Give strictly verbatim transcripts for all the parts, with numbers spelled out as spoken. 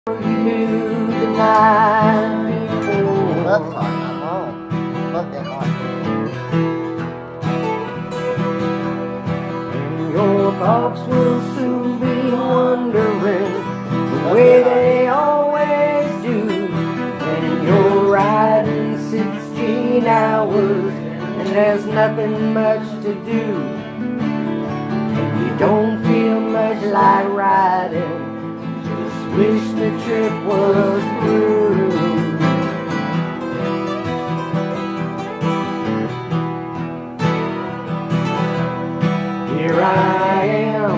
You knew the night before. That's hot, I'm home. Look at hot. And your thoughts will soon be wondering the way they always do. And you're riding sixteen hours and there's nothing much to do. And you don't feel much like riding. Wish the trip was through. Here I am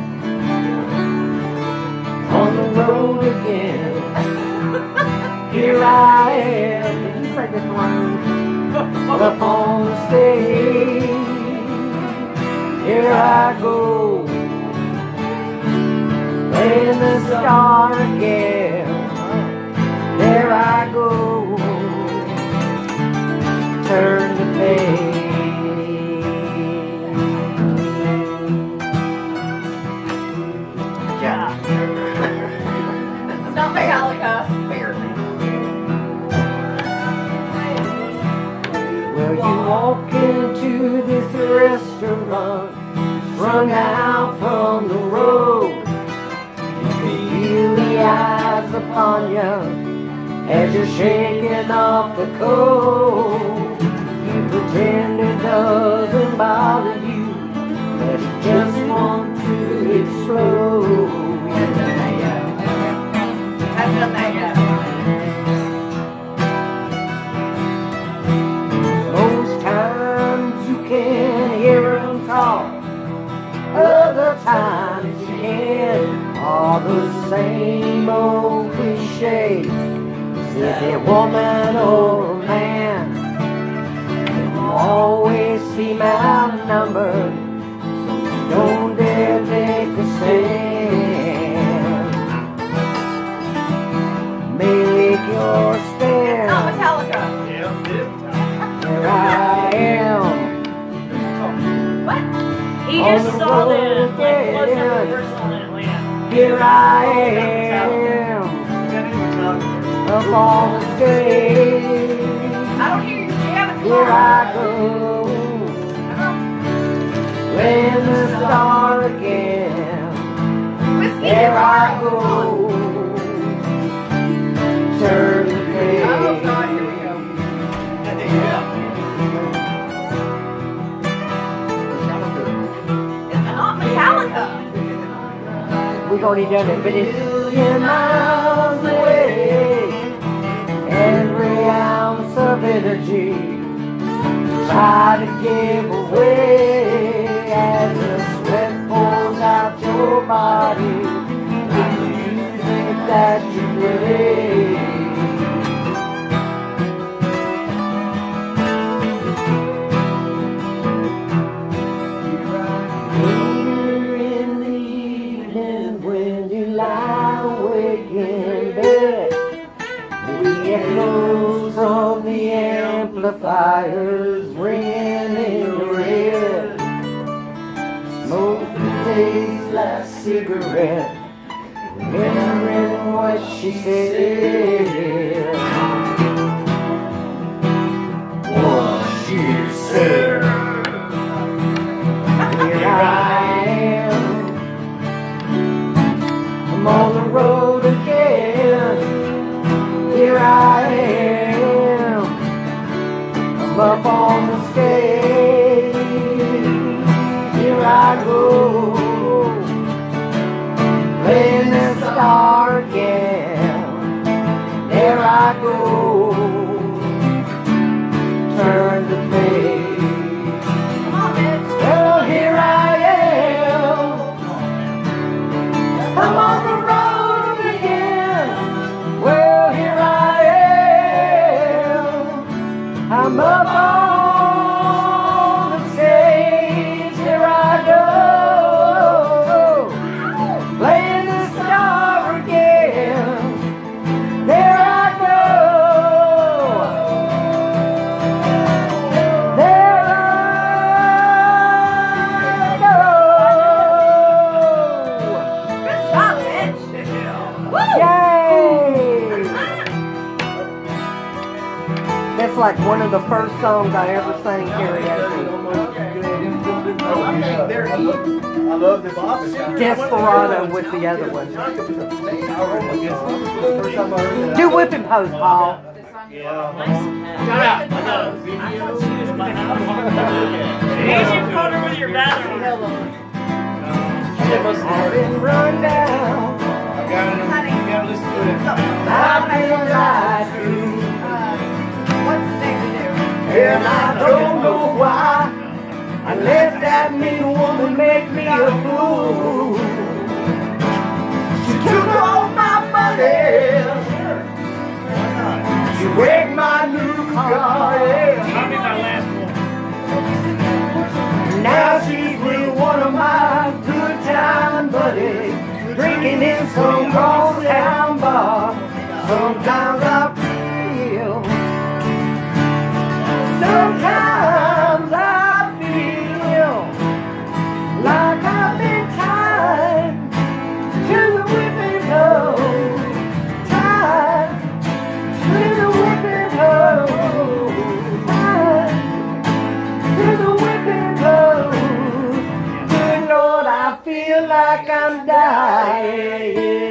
on the road again. Here I am. You say this one. Up on the stage. Here I go. Playing the star again. There I go. Turn the page. Yeah. This is not Metallica. Well, you walk into this restaurant, strung out from the road. Feel the eyes upon you as you're shaking off the cold. You pretend it doesn't bother you, but you just want to explode. I've done that yet. I've done that yet. Most times you can hear them talk, other times you can't. All the same old cliches. Is it a woman or a man? You always seem outnumbered, so don't dare take a stand. Make your stand. It's not Metallica. Here I am. What? He On just the saw road them like close again. up rehearsal in Atlanta. Here I am, up on the stage. I don't hear you jamming. Here I go, playing the star again. Whiskey. There I go, turn the page. Oh God, here we go. It's not Metallica. We've already done it, but it's a million miles away. Every ounce of energy try to give away as the sweat pours out your body. The music that you play. Later in the evening when you lie awake in bed, the echoes from the amplifiers ringing in your head. Smoke tastes like cigarette, remembering what she said. What she said. Here I am, I'm on the road again. Here I am, I'm up on the stage. Here I go, playing the star again. There I go, turn the page. Come on, bitch. Well, here I am, I'm on the road again. Well, here I am, I'm up on the stage. Here I go, playing the star again. There I go. There I go. Good job, bitch. Woo! Yay! That's like one of the first songs I ever sang karaoke. I love the box. Desperado with the other one. Do whipping post, Paul. Shut up. Easy photo with your bathroom. I've been run down. I gotta, you gotta listen to it. I've been lied to. What's the thing to do? And I don't know why I let that mean woman make me a fool. She took all my money. She wrecked my new car. Yeah. I'll be my last one. Now she's with one of my good time buddies, drinking in some cross town bar. Sometimes I feel, sometimes I feel like I've been tied to the whipping post, tied to the whipping post, tied to the whipping post. Good Lord, I feel like I'm dying.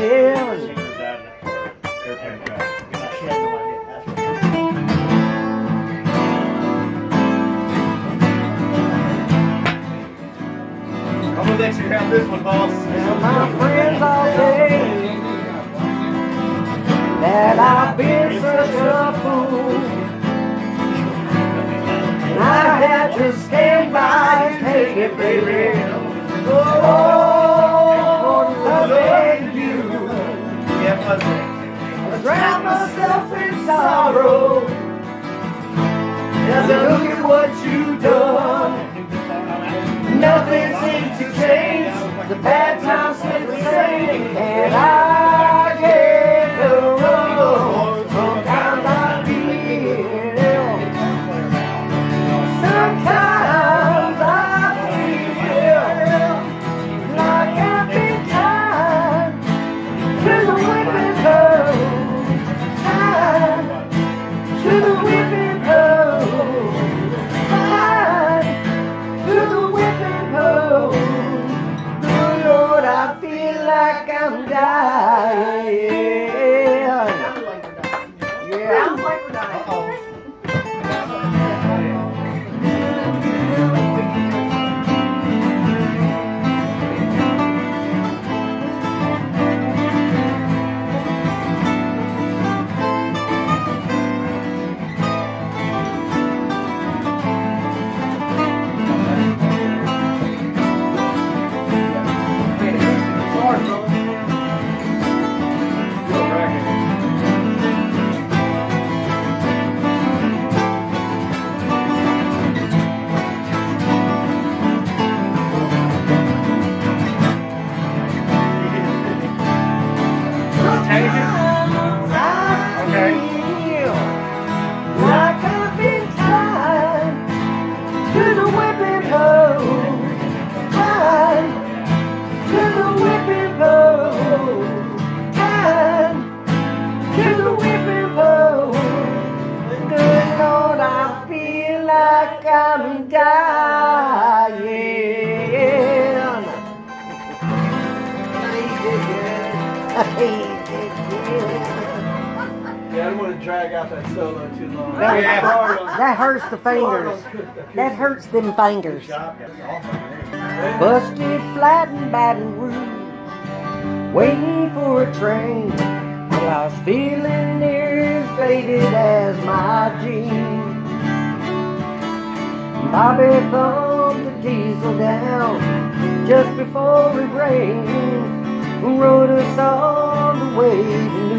I'm gonna let you have this one, boss. Well, my friends all say that I've been such a fool. I had to stand by and take it, baby. Oh, for loving you. Yeah, plus I drown myself in sorrow. Just look at what you've done. Nothing seems to change. The bad times stay the same, and I can't go wrong. Sometimes I feel, sometimes I feel like I've been tied to the whipping post, tied to the whipping post, tied to the whipping post. Good Lord, I feel like I'm dying. Yeah. Sounds like we're dying. Uh-oh. Sometimes I feel like I've been tied to the whipping post, tied to the whipping post, tied to the whipping post. Good Lord, I feel like I'm dying. Yeah, I don't want to drag out that solo too long. That, Yeah. that hurts the fingers. That hurts them fingers. Busted flat in Baton Rouge, waiting for a train. Well, I was feeling near as faded as my jeans. Bobby thumbed the diesel down just before it rained, rode us all the way to